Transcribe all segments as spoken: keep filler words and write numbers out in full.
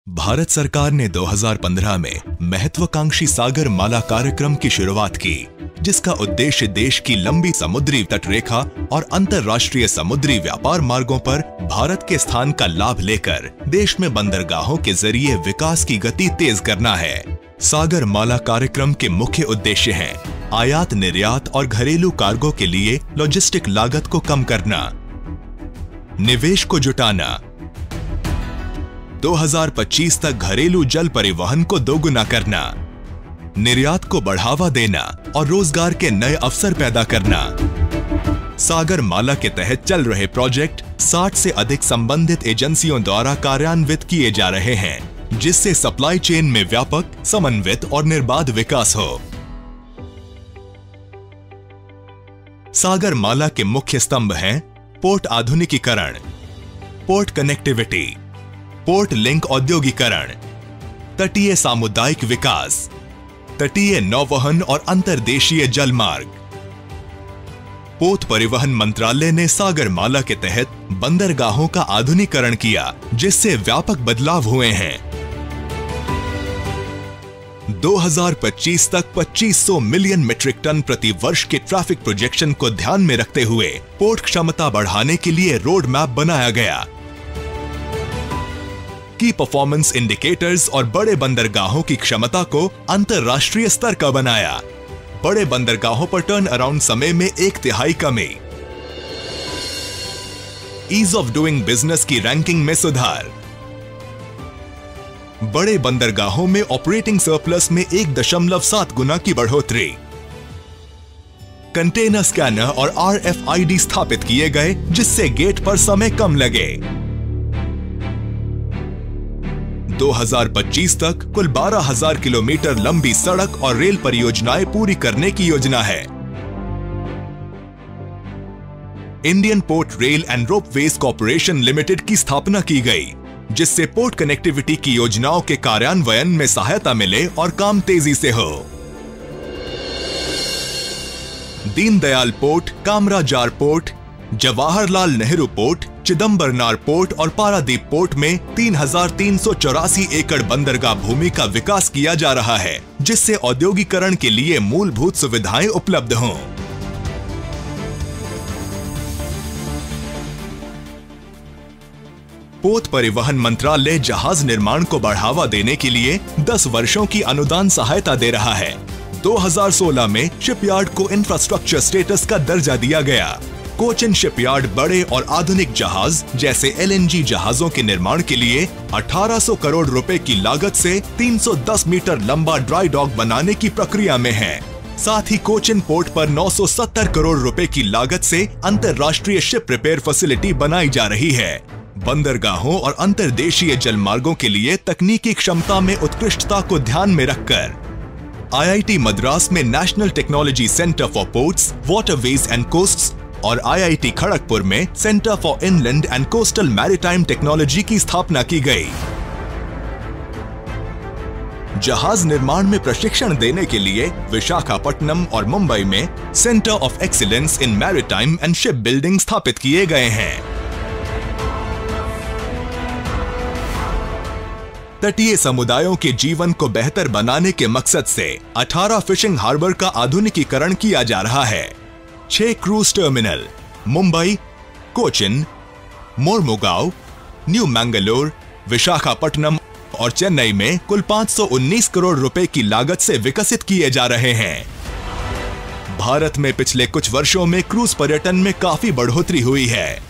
भारत सरकार ने दो हज़ार पंद्रह में महत्वाकांक्षी सागर माला कार्यक्रम की शुरुआत की, जिसका उद्देश्य देश की लंबी समुद्री तटरेखा और अंतर्राष्ट्रीय समुद्री व्यापार मार्गों पर भारत के स्थान का लाभ लेकर देश में बंदरगाहों के जरिए विकास की गति तेज करना है। सागर माला कार्यक्रम के मुख्य उद्देश्य हैं आयात निर्यात और घरेलू कार्गो के लिए लॉजिस्टिक लागत को कम करना, निवेश को जुटाना, दो हज़ार पच्चीस तक घरेलू जल परिवहन को दोगुना करना, निर्यात को बढ़ावा देना और रोजगार के नए अवसर पैदा करना। सागर माला के तहत चल रहे प्रोजेक्ट साठ से अधिक संबंधित एजेंसियों द्वारा कार्यान्वित किए जा रहे हैं, जिससे सप्लाई चेन में व्यापक, समन्वित और निर्बाध विकास हो। सागर माला के मुख्य स्तंभ हैं पोर्ट आधुनिकीकरण, पोर्ट कनेक्टिविटी, पोर्ट लिंक औद्योगिकरण, तटीय सामुदायिक विकास, तटीय नौवहन और अंतर्देशीय जलमार्ग। पोत परिवहन मंत्रालय ने सागर माला के तहत बंदरगाहों का आधुनिकीकरण किया, जिससे व्यापक बदलाव हुए हैं। दो हज़ार पच्चीस तक पच्चीस सौ मिलियन मीट्रिक टन प्रति वर्ष के ट्रैफिक प्रोजेक्शन को ध्यान में रखते हुए पोर्ट क्षमता बढ़ाने के लिए रोड मैप बनाया गया। की परफॉर्मेंस इंडिकेटर्स और बड़े बंदरगाहों की क्षमता को अंतरराष्ट्रीय स्तर का बनाया। बड़े बंदरगाहों पर टर्न अराउंड समय में एक तिहाई कमी। ईज ऑफ डूइंग बिजनेस की रैंकिंग में सुधार। बड़े बंदरगाहों में ऑपरेटिंग सरप्लस में एक दशमलव सात गुना की बढ़ोतरी। कंटेनर स्कैनर और आर एफ आई डी स्थापित किए गए, जिससे गेट पर समय कम लगे। दो हज़ार पच्चीस तक कुल बारह हज़ार किलोमीटर लंबी सड़क और रेल परियोजनाएं पूरी करने की योजना है। Indian port rail and ropeways corporation limited की स्थापना की गई, जिससे पोर्ट कनेक्टिविटी की योजनाओं के कार्यान्वयन में सहायता मिले और काम तेजी से हो। Deendayal port, Kamarajar port, Jawaharlal Nehru port, Chidambaranar port और पारादीप पोर्ट में तीन हज़ार तीन सौ चौरासी एकड़ बंदरगाह भूमि का विकास किया जा रहा है, जिससे औद्योगिकरण के लिए मूलभूत सुविधाएं उपलब्ध हों। पोत परिवहन मंत्रालय जहाज निर्माण को बढ़ावा देने के लिए दस वर्षों की अनुदान सहायता दे रहा है। दो हज़ार सोलह में शिपयार्ड को इंफ्रास्ट्रक्चर स्टेटस का दर्जा दिया गया। कोचिन शिपयार्ड बड़े और आधुनिक जहाज जैसे एल एन जी जहाजों के निर्माण के लिए अठारह सौ करोड़ रुपए की लागत से तीन सौ दस मीटर लंबा ड्राई डॉक बनाने की प्रक्रिया में है। साथ ही कोचिन पोर्ट पर नौ सौ सत्तर करोड़ रुपए की लागत से अंतर्राष्ट्रीय शिप रिपेयर फैसिलिटी बनाई जा रही है। बंदरगाहों और अंतर्देशीय जलमार्गों के लिए तकनीकी क्षमता में उत्कृष्टता को ध्यान में रखकर आई आई टी मद्रास में national technology centre for ports, waterways and coasts और आई आई टी खड़गपुर में centre for inland and coastal maritime technology की स्थापना की गई। जहाज निर्माण में प्रशिक्षण देने के लिए विशाखापट्टनम और मुंबई में centre of excellence in maritime and ship building स्थापित किए गए हैं। तटीय समुदायों के जीवन को बेहतर बनाने के मकसद से अठारह फिशिंग हार्बर का आधुनिकीकरण किया जा रहा है। छह cruise terminal Mumbai, Cochin, Mormugao, new Mangalore, Visakhapatnam और चेन्नई में कुल पाँच सौ उन्नीस करोड़ रुपए की लागत से विकसित किए जा रहे हैं। भारत में पिछले कुछ वर्षों में क्रूज पर्यटन में काफी बढ़ोतरी हुई है।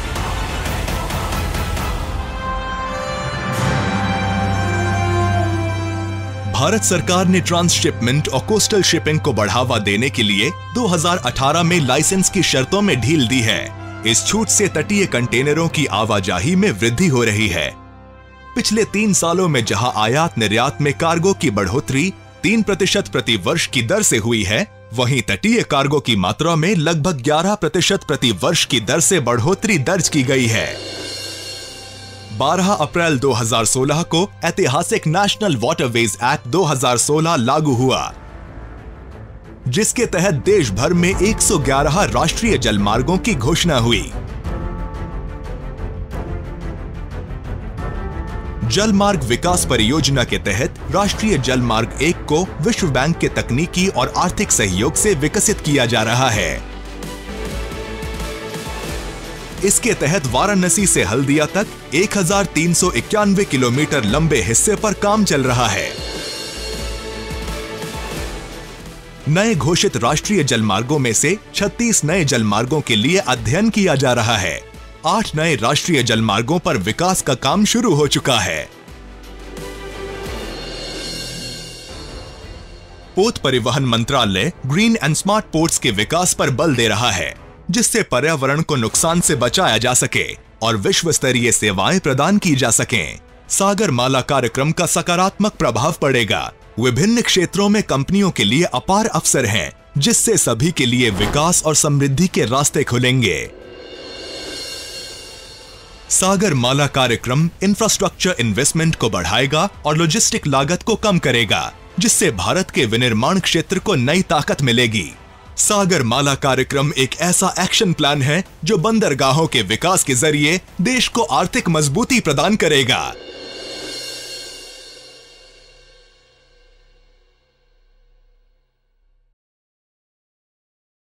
भारत सरकार ने ट्रांसशिपमेंट और कोस्टल शिपिंग को बढ़ावा देने के लिए दो हज़ार अठारह में लाइसेंस की शर्तों में ढील दी है। इस छूट से तटीय कंटेनरों की आवाजाही में वृद्धि हो रही है। पिछले तीन सालों में जहां आयात निर्यात में कार्गो की बढ़ोतरी तीन प्रतिशत प्रति वर्ष की दर से हुई है, वहीं तटीय कार्गो की मात्रा में लगभग ग्यारह प्रतिशत प्रति वर्ष की दर से बढ़ोतरी दर्ज की गई है। बारह अप्रैल दो हज़ार सोलह को ऐतिहासिक नेशनल वाटरवेज एक्ट दो हज़ार सोलह लागू हुआ, जिसके तहत देश भर में एक सौ ग्यारह राष्ट्रीय जलमार्गों की घोषणा हुई। जल मार्ग विकास परियोजना के तहत राष्ट्रीय जल मार्ग एक को विश्व बैंक के तकनीकी और आर्थिक सहयोग से विकसित किया जा रहा है। इसके तहत वाराणसी से हल्दिया तक एक हजार तीन सौ इक्यानवे किलोमीटर लंबे हिस्से पर काम चल रहा है। नए घोषित राष्ट्रीय जलमार्गों में से छत्तीस नए जलमार्गों के लिए अध्ययन किया जा रहा है। आठ नए राष्ट्रीय जलमार्गों पर विकास का काम शुरू हो चुका है। पोत परिवहन मंत्रालय ग्रीन एंड स्मार्ट पोर्ट्स के विकास पर बल दे रहा है, जिससे पर्यावरण को नुकसान से बचाया जा सके और विश्व स्तरीय सेवाएं प्रदान की जा सकें। सागर माला कार्यक्रम का सकारात्मक प्रभाव पड़ेगा। विभिन्न क्षेत्रों में कंपनियों के लिए अपार अवसर हैं, जिससे सभी के लिए विकास और समृद्धि के रास्ते खुलेंगे। सागर माला कार्यक्रम इंफ्रास्ट्रक्चर इन्वेस्टमेंट को बढ़ाएगा और लॉजिस्टिक लागत को कम करेगा, जिससे भारत के विनिर्माण क्षेत्र को नई ताकत मिलेगी। सागर माला कार्यक्रम एक ऐसा एक्शन प्लान है जो बंदरगाहों के विकास के जरिए देश को आर्थिक मजबूती प्रदान करेगा।